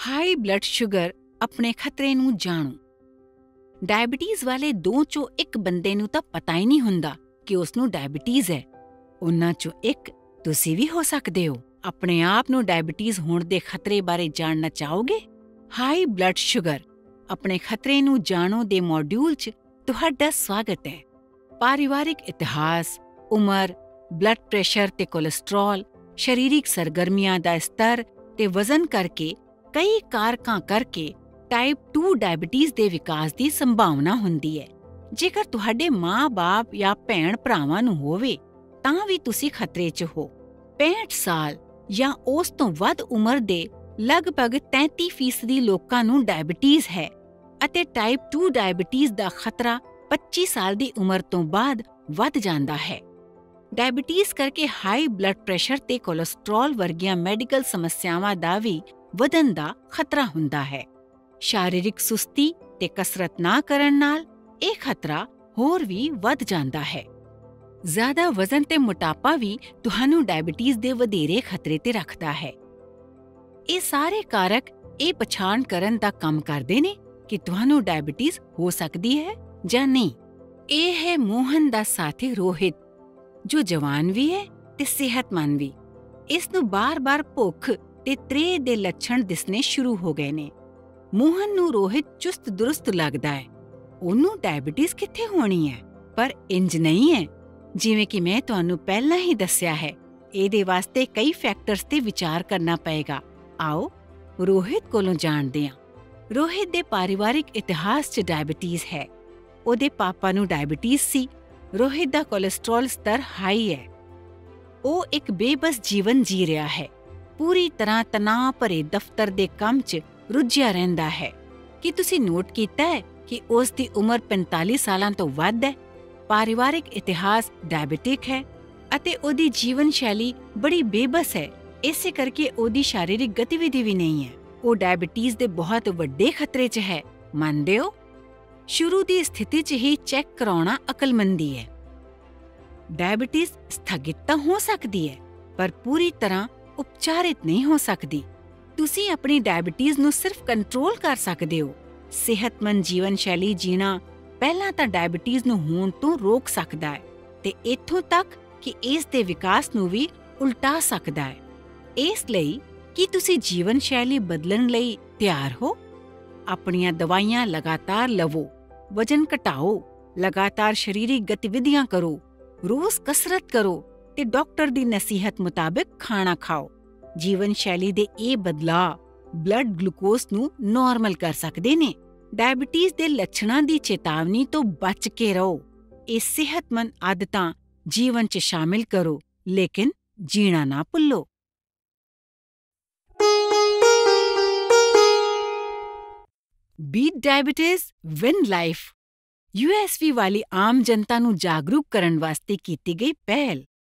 High blood sugar ਆਪਣੇ ਖਤਰੇ ਨੂੰ ਜਾਣੋ। ਡਾਇਬਟੀਜ਼ ਵਾਲੇ 2 ਚੋਂ 1 ਬੰਦੇ ਨੂੰ ਤਾਂ ਪਤਾ ਹੀ ਨਹੀਂ ਹੁੰਦਾ ਕਿ ਉਸ ਨੂੰ ਡਾਇਬਟੀਜ਼ ਹੈ। ਉਨ੍ਹਾਂ ਚੋਂ ਇੱਕ ਤੁਸੀਂ ਵੀ ਹੋ ਸਕਦੇ ਹੋ। ਆਪਣੇ ਆਪ ਨੂੰ ਡਾਇਬਟੀਜ਼ ਹੋਣ ਦੇ ਖਤਰੇ ਬਾਰੇ ਜਾਣਨਾ ਚਾਹੋਗੇ? ਹਾਈ ਬਲੱਡ ਸ਼ੂਗਰ ਆਪਣੇ ਖਤਰੇ ਨੂੰ ਜਾਣੋ ਦੇ ਮੋਡਿਊਲ 'ਚ ਤੁਹਾਡਾ ਸਵਾਗਤ ਹੈ। ਪਰਿਵਾਰਿਕ ਇਤਿਹਾਸ, ਉਮਰ, ਬਲੱਡ ਪ੍ਰੈਸ਼ਰ ਤੇ ਕੋਲੇਸਟ੍ਰੋਲ, ਸਰੀਰਕ ਸਰਗਰਮੀਆਂ ਦਾ ਸਤਰ ਤੇ ਵਜ਼ਨ ਕਰਕੇ ਕਈ ਕਾਰਕਾਂ ਕਰਕੇ ਟਾਈਪ 2 ਡਾਇਬਟੀਜ਼ ਦੇ ਵਿਕਾਸ ਦੀ ਸੰਭਾਵਨਾ ਹੁੰਦੀ ਹੈ। ਜੇਕਰ ਤੁਹਾਡੇ ਮਾਂ-ਬਾਪ ਜਾਂ ਭੈਣ-ਭਰਾਵਾਂ ਨੂੰ ਹੋਵੇ ਤਾਂ ਵੀ ਤੁਸੀਂ ਖਤਰੇ 'ਚ ਹੋ। 65 ਸਾਲ ਜਾਂ ਉਸ ਤੋਂ ਵੱਧ ਉਮਰ ਦੇ ਲਗਭਗ 33% ਲੋਕਾਂ ਨੂੰ ਡਾਇਬਟੀਜ਼ ਹੈ ਅਤੇ ਟਾਈਪ 2 ਡਾਇਬਟੀਜ਼ ਦਾ ਖਤਰਾ 25 ਸਾਲ ਦੀ ਉਮਰ ਤੋਂ ਬਾਅਦ ਵੱਧ ਜਾਂਦਾ ਹੈ। ਡਾਇਬਟੀਜ਼ ਕਰਕੇ ਹਾਈ ਬਲੱਡ ਪ੍ਰੈਸ਼ਰ ਤੇ ਕੋਲੇਸਟ੍ਰੋਲ ਵਰਗੀਆਂ ਮੈਡੀਕਲ ਸਮੱਸਿਆਵਾਂ ਦਾ ਵੀ ਵਧਣ ਦਾ ਖਤਰਾ ਹੁੰਦਾ ਹੈ। ਸਰੀਰਕ ਸੁਸਤੀ ਤੇ ਕਸਰਤ ਨਾ ਕਰਨ ਨਾਲ ਇਹ ਖਤਰਾ ਹੋਰ ਵੀ ਵੱਧ ਜਾਂਦਾ ਹੈ। ਜ਼ਿਆਦਾ ਵਜ਼ਨ ਤੇ ਮੋਟਾਪਾ ਵੀ ਤੁਹਾਨੂੰ ਡਾਇਬਟੀਜ਼ ਦੇ ਵਧੇਰੇ ਖਤਰੇ ਤੇ ਰੱਖਦਾ ਹੈ। ਇਹ ਸਾਰੇ ਕਾਰਕ ਇਹ ਪਛਾਣ ਕਰਨ ਦਾ ਕੰਮ ਕਰਦੇ ਨੇ ਕਿ ਤੁਹਾਨੂੰ ਡਾਇਬਟੀਜ਼ ਹੋ ਸਕਦੀ ਹੈ ਜਾਂ ਨਹੀਂ। ਇਹ ਹੈ ਮੋਹਨ ਦਾ ਸਾਥੀ ਰੋਹਿਤ, ਜੋ ਜਵਾਨ ਵੀ ਹੈ ਤੇ ਸਿਹਤਮੰਦ ਵੀ। ਇਸ ਨੂੰ ਬਾਰ-ਬਾਰ ਭੁੱਖ ਤੇ ਤ੍ਰੇਹ ਦੇ ਲੱਛਣ ਦਿਸਣੇ ਸ਼ੁਰੂ ਹੋ ਗਏ ਨੇ। ਮੋਹਨ ਨੂੰ ਰੋਹਿਤ ਚੁਸਤ ਦੁਰਸਤ ਲੱਗਦਾ ਹੈ। ਉਹਨੂੰ ਡਾਇਬਟੀਜ਼ ਕਿੱਥੇ ਹੋਣੀ ਹੈ? ਪਰ ਇੰਜ ਨਹੀਂ ਹੈ ਜਿਵੇਂ ਕਿ ਮੈਂ ਤੁਹਾਨੂੰ ਪਹਿਲਾਂ ਹੀ ਦੱਸਿਆ ਹੈ। ਇਹਦੇ ਵਾਸਤੇ ਕਈ ਫੈਕਟਰਸ ਤੇ ਵਿਚਾਰ ਕਰਨਾ ਪਏਗਾ। ਆਓ ਰੋਹਿਤ ਕੋਲੋਂ ਜਾਣਦੇ ਹਾਂ। ਰੋਹਿਤ ਦੇ ਪਰਿਵਾਰਿਕ ਇਤਿਹਾਸ 'ਚ ਡਾਇਬਟੀਜ਼ ਹੈ। ਉਹਦੇ ਪਾਪਾ ਨੂੰ ਡਾਇਬਟੀਜ਼ ਸੀ। ਰੋਹਿਤ ਦਾ ਕੋਲੇਸਟ੍ਰੋਲ ਸਤਰ ਹਾਈ ਹੈ। ਉਹ ਇੱਕ ਬੇਬਸ ਜੀਵਨ ਜੀ ਰਿਹਾ ਹੈ। ਪੂਰੀ ਤਰ੍ਹਾਂ ਤਣਾਅ ਭਰੇ ਦਫ਼ਤਰ ਦੇ ਕੰਮ 'ਚ ਰੁੱਝਿਆ ਰਹਿੰਦਾ ਹੈ। ਕੀ ਤੁਸੀਂ ਨੋਟ ਕੀਤਾ ਹੈ ਕਿ ਉਸ ਦੀ ਉਮਰ 45 ਸਾਲਾਂ ਤੋਂ ਵੱਧ ਹੈ? ਪਰਿਵਾਰਿਕ ਇਤਿਹਾਸ ਡਾਇਬਟਿਕ ਹੈ ਅਤੇ ਉਹਦੀ ਜੀਵਨ ਸ਼ੈਲੀ ਬੜੀ ਬੇਬਸ ਹੈ। ਇਸੇ ਕਰਕੇ ਉਹਦੀ ਸਰੀਰਕ ਗਤੀਵਿਧੀ ਵੀ ਨਹੀਂ ਹੈ। ਉਹ ਡਾਇਬਟੀਜ਼ ਦੇ ਬਹੁਤ ਵੱਡੇ ਖਤਰੇ 'ਚ ਹੈ। ਮੰਨਦੇ ਹੋ? ਸ਼ੁਰੂ ਦੀ ਸਥਿਤੀ 'ਚ ਹੀ ਚੈੱਕ ਕਰਾਉਣਾ ਅਕਲਮੰਦੀ ਹੈ। ਡਾਇਬਟੀਜ਼ ਸਥਗਿਤ ਤਾਂ ਹੋ ਸਕਦੀ ਹੈ, ਪਰ ਪੂਰੀ ਤਰ੍ਹਾਂ ਉਪਚਾਰਿਤ ਨਹੀਂ ਹੋ ਸਕਦੀ। ਤੁਸੀਂ ਆਪਣੀ ਡਾਇਬਟੀਜ਼ ਨੂੰ ਸਿਰਫ ਕੰਟਰੋਲ ਕਰ ਸਕਦੇ ਹੋ। ਸਿਹਤਮੰਦ ਜੀਵਨ ਸ਼ੈਲੀ ਜੀਣਾ ਪਹਿਲਾਂ ਤਾਂ ਡਾਇਬਟੀਜ਼ ਨੂੰ ਹੋਣ ਤੋਂ ਰੋਕ ਸਕਦਾ ਹੈ ਤੇ ਇੱਥੋਂ ਤੱਕ ਕਿ ਇਸ ਦੇ ਵਿਕਾਸ ਨੂੰ ਵੀ ਉਲਟਾ ਸਕਦਾ ਹੈ। ਇਸ ਲਈ ਕੀ ਤੁਸੀਂ ਜੀਵਨ ਸ਼ੈਲੀ ਬਦਲਣ ਲਈ ਤਿਆਰ ਹੋ? ਆਪਣੀਆਂ ਦਵਾਈਆਂ ਲਗਾਤਾਰ ਲਵੋ, ਵਜ਼ਨ ਘਟਾਓ, ਲਗਾਤਾਰ ਸਰੀਰਕ ਗਤੀਵਿਧੀਆਂ ਕਰੋ, ਰੋਜ਼ ਕਸਰਤ ਕਰੋ ਤੇ ਡਾਕਟਰ ਦੀ ਨਸੀਹਤ ਮੁਤਾਬਕ ਖਾਣਾ ਖਾਓ। ਜੀਵਨ ਸ਼ੈਲੀ ਦੇ ਇਹ ਬਦਲਾਅ ਬਲੱਡ ਗਲੂਕੋਜ਼ ਨੂੰ ਨਾਰਮਲ ਕਰ ਸਕਦੇ ਨੇ। ਡਾਇਬਟੀਜ਼ ਦੇ ਲੱਛਣਾਂ ਦੀ ਚੇਤਾਵਨੀ ਤੋਂ ਬਚ ਕੇ ਰਹੋ। ਇਹ ਸਿਹਤਮੰਦ ਆਦਤਾਂ ਜੀਵਨ 'ਚ ਸ਼ਾਮਿਲ ਕਰੋ, ਲੇਕਿਨ ਜੀਣਾ ਨਾ ਭੁੱਲੋ। Beat diabetes, win life. USV ਵਾਲੀ ਆਮ ਜਨਤਾ ਨੂੰ ਜਾਗਰੂਕ ਕਰਨ ਵਾਸਤੇ ਕੀਤੀ ਗਈ ਪਹਿਲ।